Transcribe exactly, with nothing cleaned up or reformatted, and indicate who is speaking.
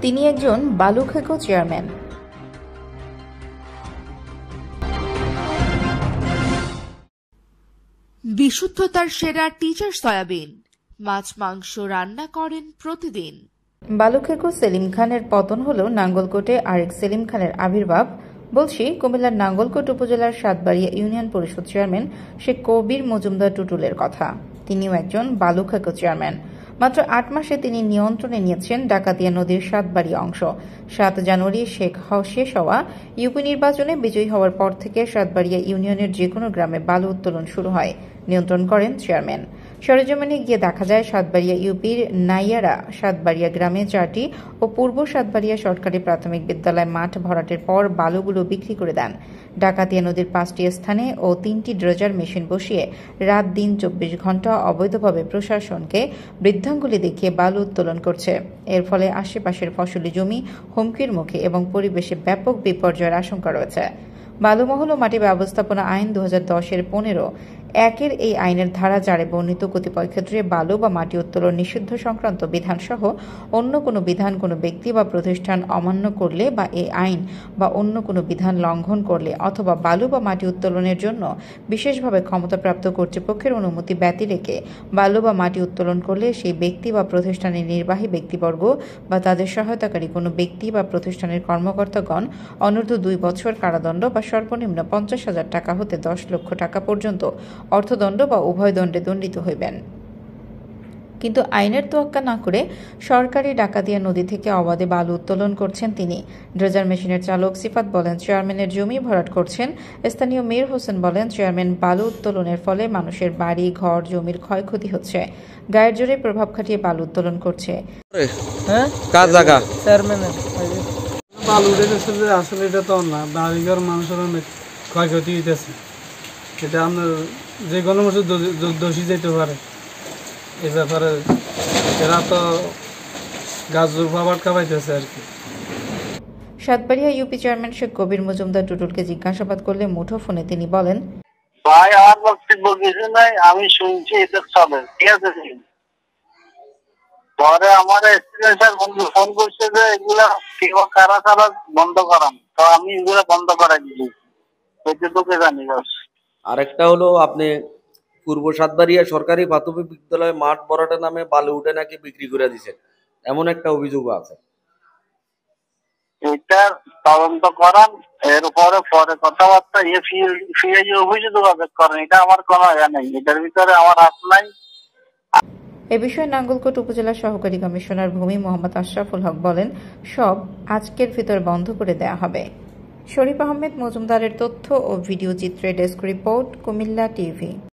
Speaker 1: তিনি একজন বালুখেকো চেয়ারম্যান।
Speaker 2: বিশুদ্ধতার সেরা টিচার সয়াবিন, মাছ মাংস রান্না করেন প্রতিদিন।
Speaker 1: বালুখেকো সেলিম খানের পতন হলেও নাঙ্গলকোটে আরেক সেলিম খানের আবির্ভাব। বলছি কুমিল্লার নাঙ্গলকোট উপজেলার সাতবাড়িয়া ইউনিয়ন পরিষদ চেয়ারম্যান শেখ কবির মজুমদার টুটুলের কথা। তিনিও একজন বালুখেকো চেয়ারম্যান। মাত্র আট মাসে তিনি নিয়ন্ত্রণে নিয়েছেন ডাকাতিয়া নদীর সাতবাড়িয়া অংশ। সাত জানুয়ারি শেখ শেষ হওয়া ইউপি নির্বাচনে বিজয়ী হওয়ার পর থেকে সাতবাড়িয়া ইউনিয়নের যে কোনো গ্রামে বালু উত্তোলন শুরু হয়। নিয়ন্ত্রণ করেন চেয়ারম্যান। সরেজমিনে গিয়ে দেখা যায় সাতবাড়িয়া ইউপির নাইয়ারা সাতবাড়িয়া গ্রামে চারটি ও পূর্ব সাতবাড়িয়া সরকারি প্রাথমিক বিদ্যালয় মাঠ ভরাটের পর বালুগুলো বিক্রি করে দেন। ডাকাতিয়া নদীর পাঁচটি স্থানে ও তিনটি ড্রেজার মেশিন বসিয়ে রাত দিন চব্বিশ ঘন্টা অবৈধভাবে প্রশাসনকে বৃদ্ধাঙ্গুলি দেখিয়ে বালু উত্তোলন করছে। এর ফলে আশেপাশের ফসলি জমি হুমকির মুখে এবং পরিবেশে ব্যাপক বিপর্যয়ের আশঙ্কা রয়েছে। বালুমহল ও মাটি ব্যবস্থাপনা আইন দু হাজার দশের পনেরো একের এই আইনের ধারা চারে বর্ণিত কতিপয় ক্ষেত্রে বালু বা মাটি উত্তোলন নিষিদ্ধ সংক্রান্ত বিধানসহ অন্য কোনো বিধান কোনো ব্যক্তি বা প্রতিষ্ঠান অমান্য করলে বা এই আইন বা অন্য কোনো বিধান লঙ্ঘন করলে অথবা বালু বা মাটি উত্তোলনের জন্য বিশেষভাবে ক্ষমতাপ্রাপ্ত কর্তৃপক্ষের অনুমতি ব্যতি রেখে বালু বা মাটি উত্তোলন করলে সেই ব্যক্তি বা প্রতিষ্ঠানের নির্বাহী ব্যক্তিবর্গ বা তাদের সহায়তাকারী কোনো ব্যক্তি বা প্রতিষ্ঠানের কর্মকর্তাগণ অনূর্ধ্ব দুই বছর কারাদণ্ড বা সর্বনিম্ন পঞ্চাশ হাজার টাকা হতে দশ লক্ষ টাকা পর্যন্ত অর্থদণ্ড বা উভয় দণ্ডে দণ্ডিত হইবেন। কিন্তু আইনের তোয়াক্কা না করে সরকারি ডাকাতিয়া নদী থেকে অবাধে বালু উত্তোলন করছেন তিনি। ড্রেজার মেশিনের চালক সিফাত বলেন চেয়ারম্যানের জমি ভরাট করছেন। স্থানীয় মীর হোসেন বলেন চেয়ারম্যান বালু উত্তোলনের ফলে মানুষের বাড়ি ঘর জমির ক্ষয়ক্ষতি হচ্ছে। গায়ের জোরে প্রভাব খাটিয়ে বালু উত্তোলন করছে।
Speaker 3: আসলে এটা তো না, বাড়িঘর মানুষের অনেক ক্ষয়ক্ষতি হইতেছে। এটা আপনার যে কোনো মানুষ দোষী যেতে পারে এই ব্যাপারে। এরা তো গাছ জোরভাবাট খাওয়াইতেছে আর কি।
Speaker 1: সাতবাড়িয়া ইউপি চেয়ারম্যান শেখ কবির মজুমদার টুটুলকে জিজ্ঞাসাবাদ করলে মুঠোফোনে তিনি বলেন,
Speaker 4: ভাই আমার বক্তব্য কিছু নাই, আমি শুনছি এটা চলে, ঠিক আছে। পরে আমার এক্সপিরিয়েন্সার বন্ধু ফোন করছে যে এগুলা কেউ কারা কারা বন্ধ করান, তো আমি এগুলা বন্ধ করাই দিচ্ছি, এটুকুকে জানি।
Speaker 5: আরেকটা হলো আপনি পূর্ব সাতবাড়িয়া সরকারি প্রাথমিক বিদ্যালয় মাঠ ভরাটের নামে বালু উঠে নাকি বিক্রি করে দিচ্ছেন, এমন একটা অভিযোগ আছে।
Speaker 4: এটা তদন্ত করান, এরপরে পরে কথাবার্তা ইয়ে ফিরে অভিযোগ করেন, এটা আমার কোনো ইয়া নেই, এটার ভিতরে আমার হাত নাই।
Speaker 1: এ বিষয়ে নাঙ্গলকোট উপজেলা সহকারী কমিশনার ভূমি মোহাম্মদ আশরাফুল হক বলেন, সব আজকের ভিতর বন্ধ করে দেয়া হবে। শরীফ আহমেদ মজুমদারের তথ্য ও ভিডিও চিত্রে ডেস্ক রিপোর্ট, কুমিল্লা টিভি।